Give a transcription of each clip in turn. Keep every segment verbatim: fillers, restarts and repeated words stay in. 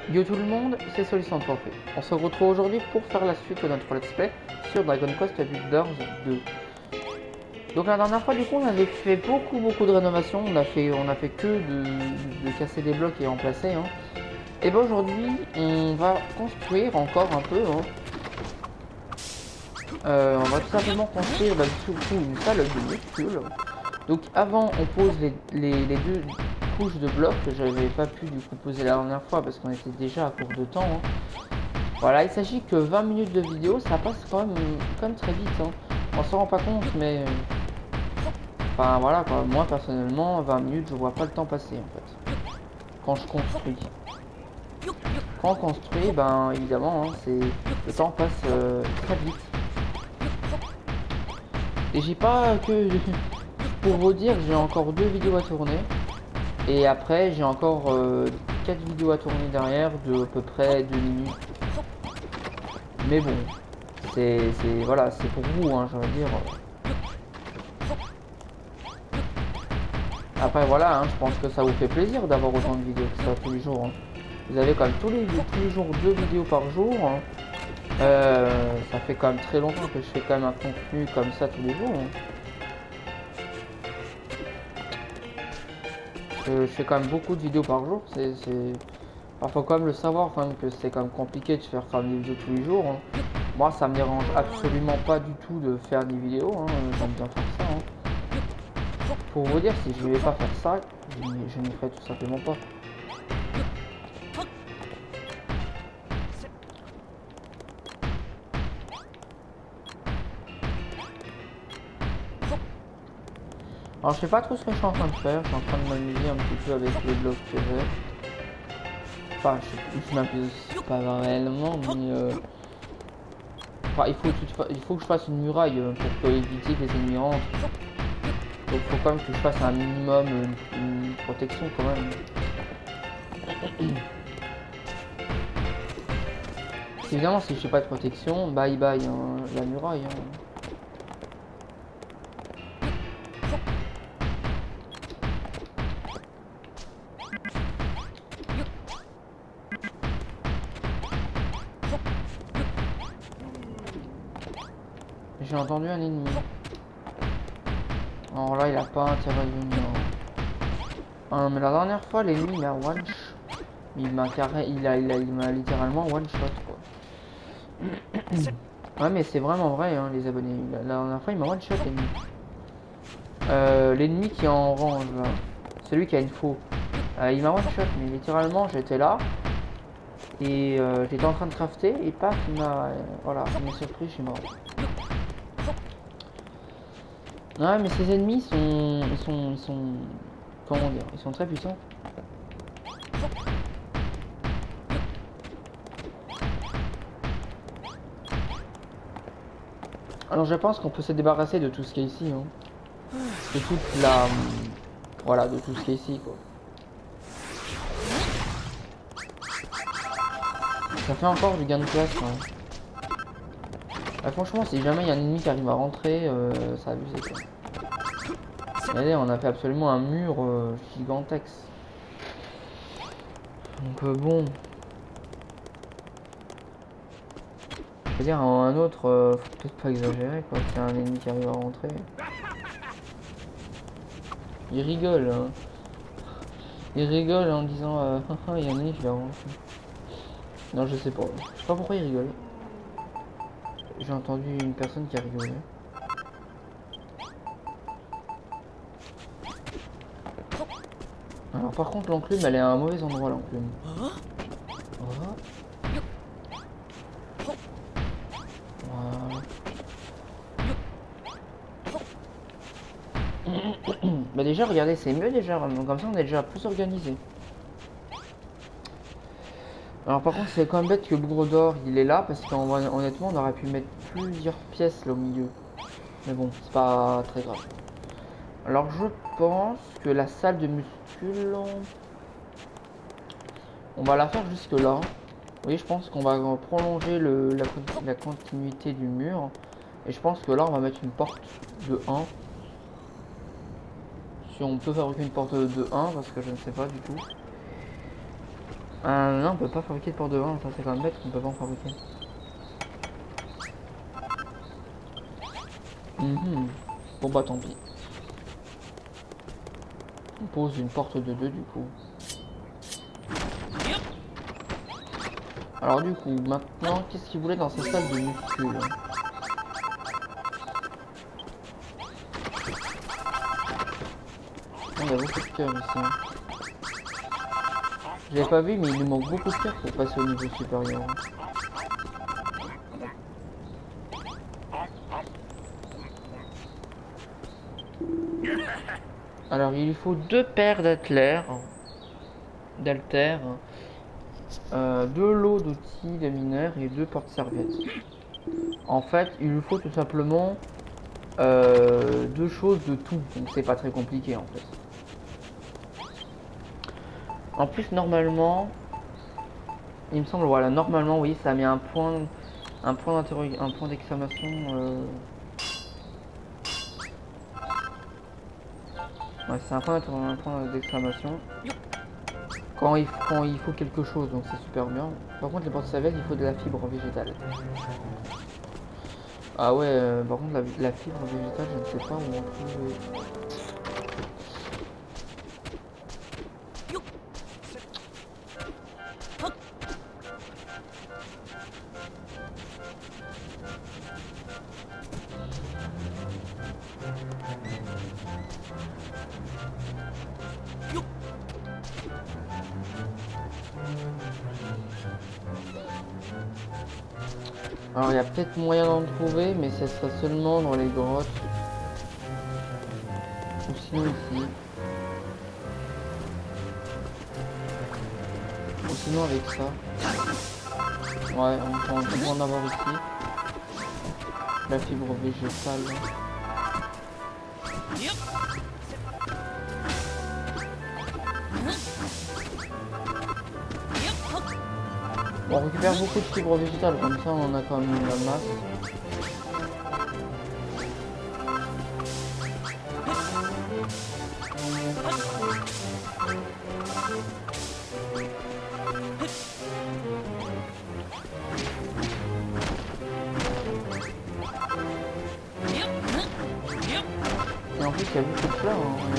Yo tout le monde, c'est Solution Forfait. On se retrouve aujourd'hui pour faire la suite de notre let's play sur Dragon Quest Builders deux. Donc la dernière fois du coup on avait fait beaucoup beaucoup de rénovations, on a fait on a fait que de, de casser des blocs et remplacer. Hein. Et bien aujourd'hui on va construire encore un peu. Hein. Euh, on va tout simplement construire bah, surtout une salle de muscule. Donc avant on pose les, les, les deux couches de blocs que j'avais pas pu du coup poser la dernière fois parce qu'on était déjà à court de temps. Hein. Voilà, il s'agit que vingt minutes de vidéo, ça passe quand même, quand même très vite. Hein. On s'en rend pas compte, mais enfin voilà quoi. Moi personnellement, vingt minutes, je vois pas le temps passer en fait. Quand je construis. Quand on construit, ben évidemment, hein, c'est le temps passe euh, très vite. Et j'ai pas que pour vous dire, j'ai encore deux vidéos à tourner. Et après, j'ai encore euh, quatre vidéos à tourner derrière de à peu près deux minutes. Mais bon, c'est voilà, c'est pour vous, hein, je veux dire. Après voilà, hein, je pense que ça vous fait plaisir d'avoir autant de vidéos que ça tous les jours. Hein. Vous avez quand même tous les, tous les jours deux vidéos par jour. Hein. Euh, ça fait quand même très longtemps que je fais quand même un contenu comme ça tous les jours. Hein. Je, je fais quand même beaucoup de vidéos par jour. C'est, il faut quand même le savoir quand même que c'est quand même compliqué de faire quand même des vidéos tous les jours. Hein. Moi ça me dérange absolument pas du tout de faire des vidéos. Hein. J'aime bien faire ça. Hein. Pour vous dire, si je ne vais pas faire ça, je n'y ferai tout simplement pas. Alors je sais pas trop ce que je suis en train de faire, je suis en train de m'amuser un petit peu avec les blocs que j'ai. Enfin, je, je m'amuse pas réellement, mais euh... enfin, il, faut, il faut que je fasse une muraille pour éviter que les ennemis rentrent. Donc il faut quand même que je fasse un minimum, une, une protection quand même. Évidemment, si je fais pas de protection, bye bye hein, la muraille. Hein. J'ai entendu un ennemi. Alors là, il a pas intérêt de venir. Ah, mais la dernière fois, l'ennemi m'a one shot. Il m'a carré, il a, il a, il m'a littéralement one shot quoi. Ouais, mais c'est vraiment vrai, hein, les abonnés. La, la dernière fois, il m'a one shot l'ennemi. Euh, l'ennemi qui est en orange là, celui qui a une faux. Euh, il m'a one shot, mais littéralement, j'étais là et euh, j'étais en train de crafter et paf, il m'a, euh, voilà, il m'a surpris, je suis mort. Ouais, mais ces ennemis sont, ils sont, ils sont, comment dire, ils sont très puissants. Alors je pense qu'on peut se débarrasser de tout ce qui est ici, hein. De toute la, voilà, de tout ce qui est ici, quoi. Ça fait encore du gain de place, hein. Bah, franchement, si jamais il y a un ennemi qui arrive à rentrer, euh, ça a abusé, quoi. Regardez, on a fait absolument un mur euh, gigantesque. Donc euh, bon. Je veux dire, un autre, euh, faut peut-être pas exagérer, quoi. C'est un ennemi qui arrive à rentrer. Il rigole, hein. Il rigole en disant, euh, il y a un ennemi qui va rentrer. Non, je sais pas. Je sais pas pourquoi il rigole. J'ai entendu une personne qui a rigolé. Alors par contre l'enclume elle est à un mauvais endroit l'enclume. Voilà. Bah déjà regardez c'est mieux déjà, comme ça on est déjà plus organisé. Alors par contre c'est quand même bête que Bougre d'Or il est là parce qu'honnêtement on aurait pu mettre plusieurs pièces là au milieu. Mais bon c'est pas très grave. Alors je pense que la salle de muscule, on va la faire jusque là. Oui, je pense qu'on va prolonger le, la, la continuité du mur. Et je pense que là on va mettre une porte de un. Si on peut fabriquer une porte de un, parce que je ne sais pas du tout. Euh, non, on peut pas fabriquer de porte de vin, ça c'est quand même bête qu'on peut pas en fabriquer. Mmh. Bon bah tant pis. On pose une porte de deux du coup. Alors du coup, maintenant, qu'est-ce qu'il voulait dans sa salle de muscule? On a beaucoup de cœurs ici. Je l'ai pas vu, mais il nous manque beaucoup de cœurs pour passer au niveau supérieur. Alors il lui faut deux paires d'haltères, d'haltères, euh, deux lots d'outils de mineurs et deux porte-serviettes. En fait, il lui faut tout simplement euh, deux choses de tout, donc c'est pas très compliqué en fait. En plus, normalement, il me semble, voilà, normalement, oui, ça met un point, un point d'interrogation, un point d'exclamation. Euh... Ouais, c'est un point d'exclamation quand il, quand il faut quelque chose, donc c'est super bien. Par contre, les porte-serviettes, il faut de la fibre végétale. Ah ouais, euh, par contre, la, la fibre végétale, je ne sais pas où on trouve. Alors il y a peut-être moyen d'en trouver, mais ce sera seulement dans les grottes. Ou sinon ici. Ou sinon avec ça. Ouais, on peut, on peut en avoir ici. La fibre végétale. Bon, on récupère beaucoup de fibres végétales, comme ça on en a quand même la masse. Et en plus il y a beaucoup de fleurs. Hein.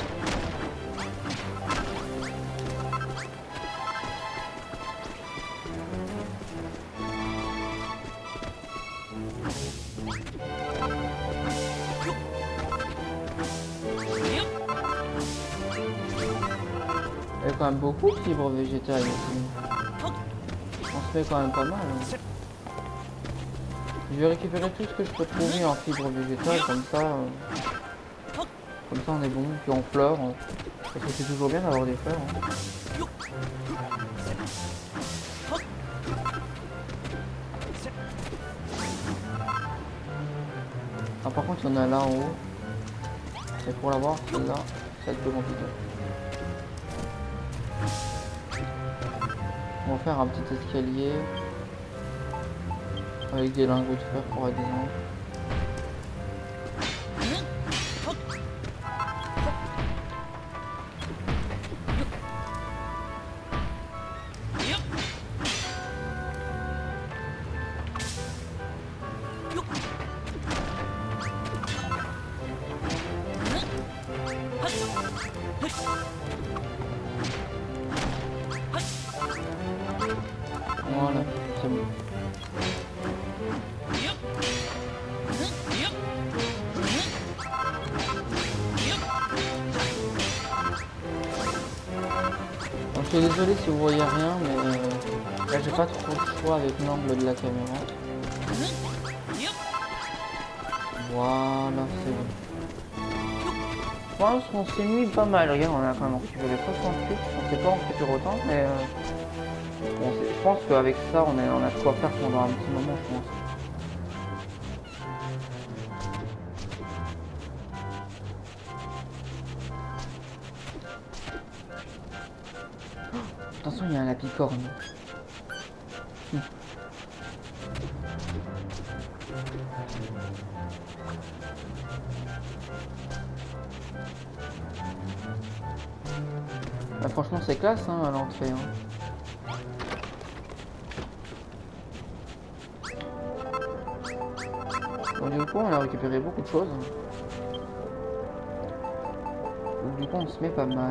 Il y a quand même beaucoup de fibres végétales ici. On se fait quand même pas mal. Hein. Je vais récupérer tout ce que je peux trouver en fibres végétales, comme ça. Euh... Comme ça on est bon, puis en fleurs. Hein. Parce que c'est toujours bien d'avoir des fleurs. Hein. Ah, par contre il y en a là en haut. Et pour l'avoir, celle-là, ça va être plus compliqué. On va faire un petit escalier avec des lingots de fer pour exemple. Voilà, c'est bon. Donc, je suis désolé si vous voyez rien, mais euh, là j'ai pas trop le choix avec l'angle de la caméra. Voilà, c'est bon. Je pense qu'on s'est mis pas mal. Regarde, on a quand même récupéré soixante-huit. On sait pas en récupérer autant, mais euh, bon, je pense qu'avec ça, on, est, on a de quoi faire pendant un petit moment, je pense. Attention, il y a un lapicorne. Hum. Bah, franchement, c'est classe hein, à l'entrée. Hein. Bon, du coup, on a récupéré beaucoup de choses. Donc, du coup, on se met pas mal.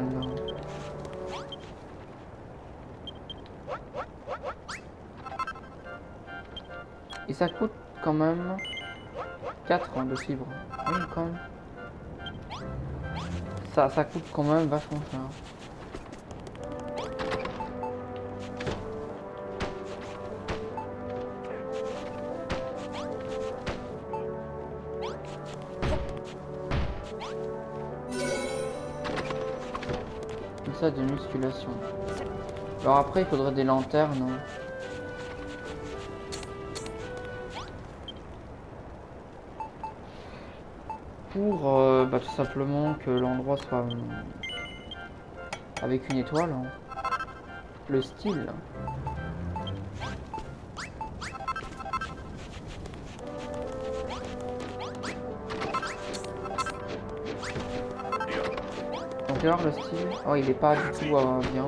Et ça coûte quand même quatre hein, de fibres. Oui, quand même. Ça, ça coûte quand même vachement cher. Comme ça, de musculation. Alors après, il faudrait des lanternes. Pour euh, bah, tout simplement que l'endroit soit euh, avec une étoile. Hein. Le style. Donc alors le style, oh il est pas du tout euh, bien.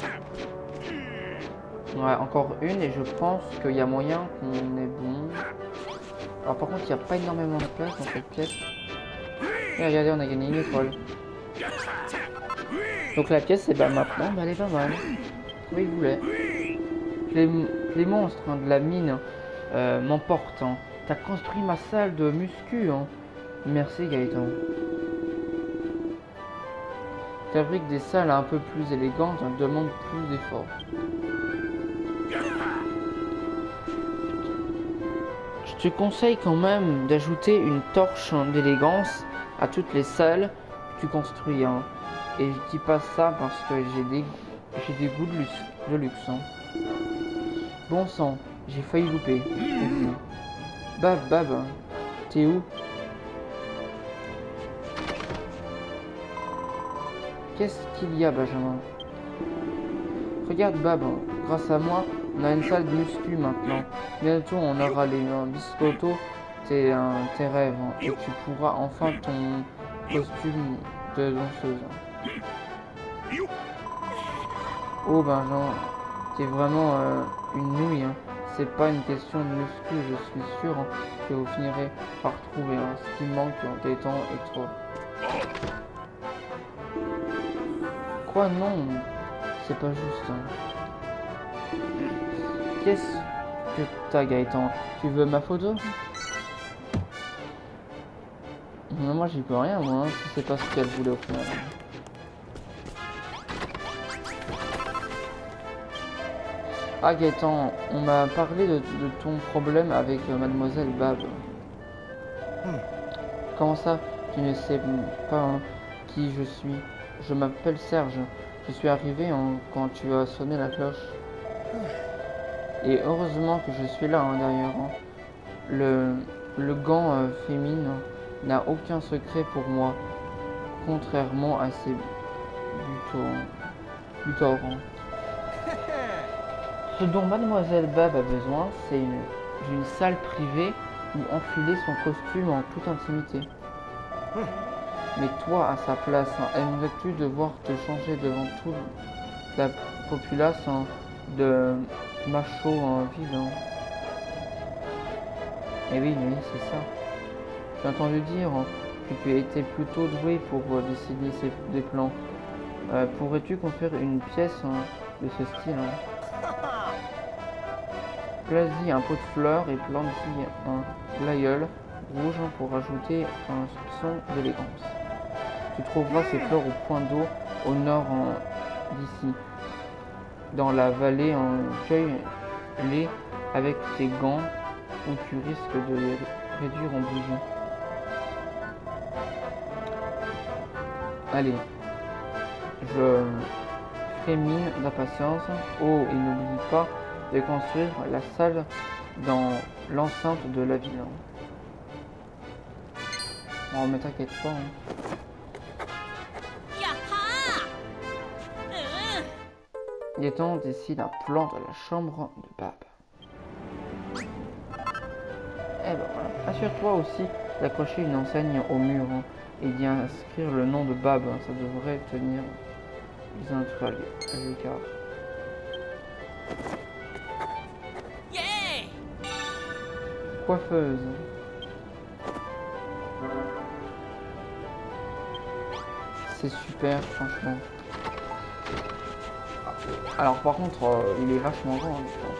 Ouais, encore une et je pense qu'il y a moyen qu'on est bon. Alors par contre il n'y a pas énormément de place dans cette pièce. Et regardez, on a gagné une étoile. Donc la pièce, c'est bah maintenant, bah, elle est pas mal. Oui, il voulait. Les, les monstres hein, de la mine euh, m'emportent. Hein. T'as construit ma salle de muscu. Hein. Merci Gaëtan. Fabrique des salles un peu plus élégantes, hein, demande plus d'efforts. Je te conseille quand même d'ajouter une torche hein, d'élégance à toutes les salles que tu construis. Hein. Et je dis pas ça parce que j'ai des, j'ai des goûts de luxe. De luxe hein. Bon sang, j'ai failli louper. Mmh. Bab, Bab, t'es où? Qu'est-ce qu'il y a, Benjamin? Regarde, Bab, grâce à moi, on a une salle de muscu maintenant. Bientôt, on aura les euh, biscottos, tes, euh, tes rêves, hein, et tu pourras enfin ton costume de danseuse. Oh, Benjamin, t'es vraiment euh, une nouille. Hein. C'est pas une question de muscu, je suis sûr hein, que vous finirez par trouver hein, ce qui manque en des temps et trop. Quoi, non? C'est pas juste. Hein. Qu'est-ce que t'as, Gaëtan? Tu veux ma photo? Non, moi j'y peux rien, moi, hein, si c'est pas ce qu'elle voulait au final. Ah Gaëtan, on m'a parlé de, de ton problème avec euh, mademoiselle Bab. Hmm. Comment ça? Tu ne sais pas hein, qui je suis? Je m'appelle Serge. Je suis arrivé hein, quand tu as sonné la cloche. Et heureusement que je suis là hein, derrière. Hein. Le, le gant euh, féminin n'a aucun secret pour moi, contrairement à ses butors. Hein. Ce dont mademoiselle Bab a besoin, c'est d'une salle privée où enfiler son costume en toute intimité. Hmm. Mais toi, à sa place, hein, aimerais-tu devoir te changer devant toute la populace hein, de machos hein, vivants? Eh oui, oui, c'est ça. J'ai entendu dire hein, que tu as été plutôt doué pour euh, dessiner ces, des plans. Euh, Pourrais-tu construire une pièce hein, de ce style hein? Place-y un pot de fleurs et plante-y un glaïeul rouge pour ajouter un soupçon d'élégance. Tu trouveras ces fleurs au point d'eau au nord d'ici. Dans la vallée, en cueille-les avec tes gants ou tu risques de les réduire en bougies. Allez, je fais mine d'impatience. Oh, et n'oublie pas de construire la salle dans l'enceinte de la ville. Oh, mais t'inquiète pas. Hein. Gaëtan décide un plan de la chambre de Bab. Eh ben voilà. Assure-toi aussi d'accrocher une enseigne au mur hein, et d'y inscrire le nom de Bab. Ça devrait tenir les intrigues à l'écart. Coiffeuse. c'est super, franchement. Alors par contre, euh, il est vachement grand, hein, je pense.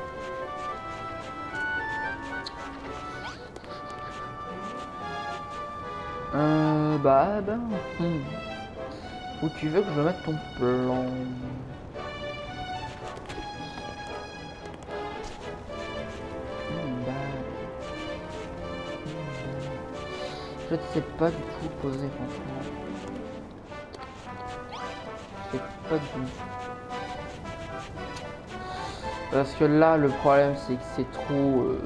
Euh, bah, bah, hmm. Où tu veux que je mette ton plan? Hmm, bah. Je ne sais pas du tout poser, franchement. Je sais pas du tout. Parce que là, le problème, c'est que c'est trop... Euh,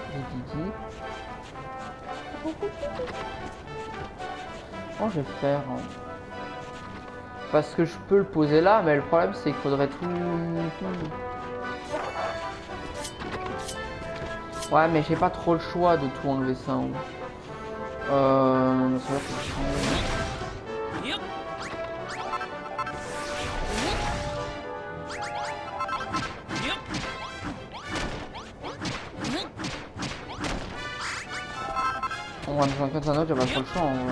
Comment je vais faire hein? Parce que je peux le poser là, mais le problème, c'est qu'il faudrait tout... Ouais, mais j'ai pas trop le choix de tout enlever ça. Hein. Euh... Ça va, on va nous en faire un autre, j'ai pas trop le choix. Hein.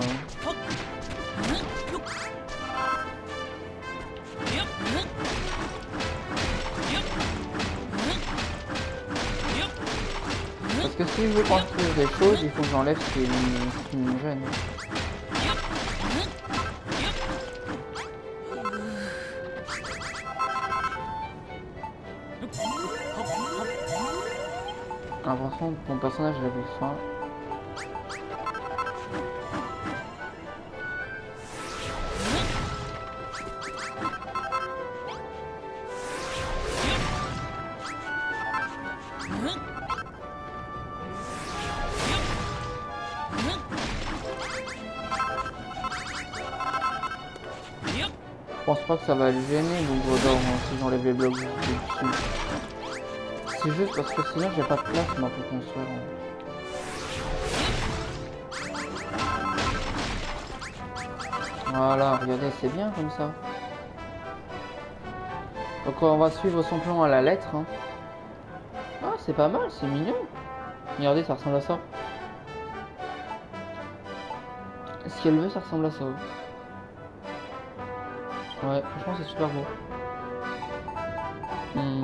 Parce que si je veux construire des choses, il faut que j'enlève ce qui me gêne. Ah, franchement, ton personnage il avait faim. Je pense pas que ça va le gêner l'ouvre d'or hein, si j'enlève les blocs dessus. C'est juste parce que sinon j'ai pas de place moi pour construire. Hein. Voilà, regardez, c'est bien comme ça. Donc on va suivre son plan à la lettre. Hein. Ah, c'est pas mal, c'est mignon. Regardez, ça ressemble à ça. Ce qu'elle veut, ça ressemble à ça. Ouais, franchement, c'est super beau. Hmm.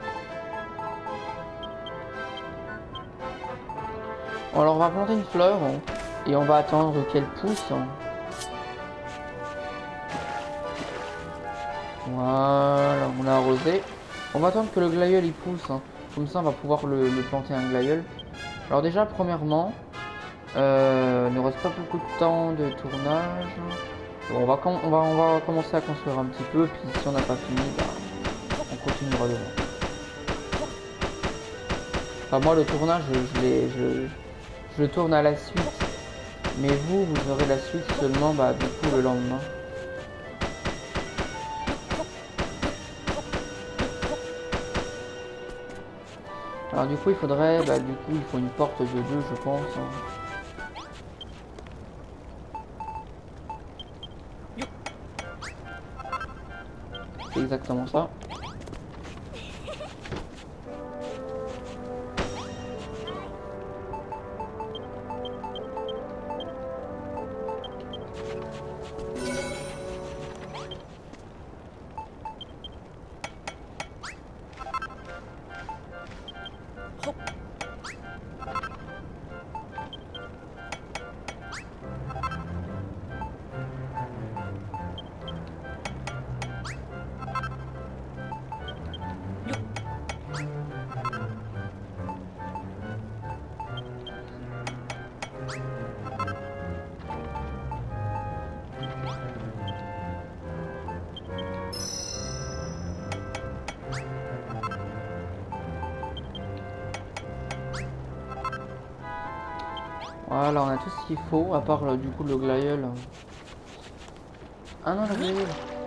Bon, alors on va planter une fleur hein, et on va attendre qu'elle pousse. Hein. Voilà, on l'a arrosé. On va attendre que le glaïeul il pousse. Hein. Comme ça, on va pouvoir le, le planter un glaïeul. Alors déjà, premièrement, euh, il ne reste pas beaucoup de temps de tournage. Bon, on, va on, va, on va commencer à construire un petit peu, puis si on n'a pas fini, bah, on continuera devant. Enfin, moi, le tournage, je, je, je, je le tourne à la suite. Mais vous, vous aurez la suite seulement bah, du coup le lendemain. Alors du coup, il faudrait, bah, du coup, il faut une porte de deux, je pense. Hein. C'est exactement ça. Voilà, on a tout ce qu'il faut, à part le, du coup le glaïeul. Ah non, le glaïeul.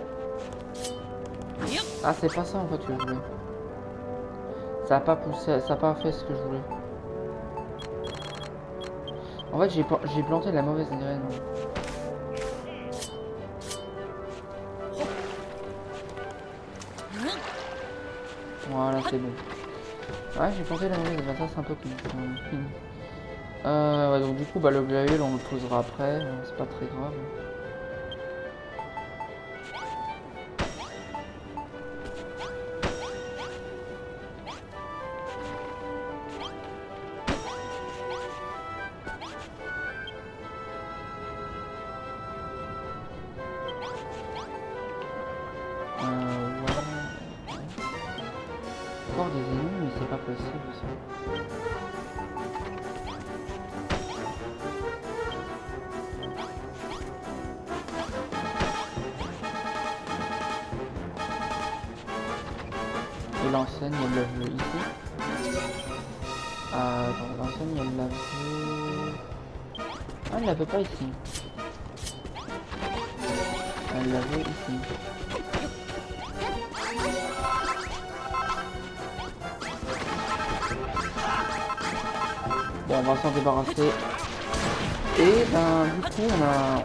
Ah, c'est pas ça en fait que je voulais. Ça a pas poussé, ça a pas fait ce que je voulais. En fait, j'ai j'ai planté la mauvaise graine. Voilà, c'est bon. Ouais, j'ai planté la mauvaise graine, ça c'est un peu cool. Euh, ouais, donc du coup, bah, le glaïeul, on le posera après, c'est pas très grave. encore des ennemis, mais c'est pas possible ça. Et l'enseigne, elle la veut ici. Ah, attends, l'enseigne, elle la veut... Ah, elle la veut pas ici. Elle la veut ici. Bon, on va s'en débarrasser. Et ben, du coup, on a...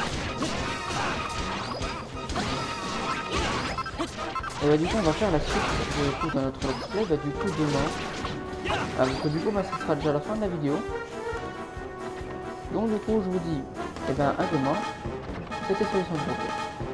Et bah, du coup, on va faire la suite du coup, dans notre let's play. Bah, du coup, demain. Ah, parce que du coup, bah, ça sera déjà la fin de la vidéo. Donc, du coup, je vous dis, et ben, à demain. C'était Solution de Groupe.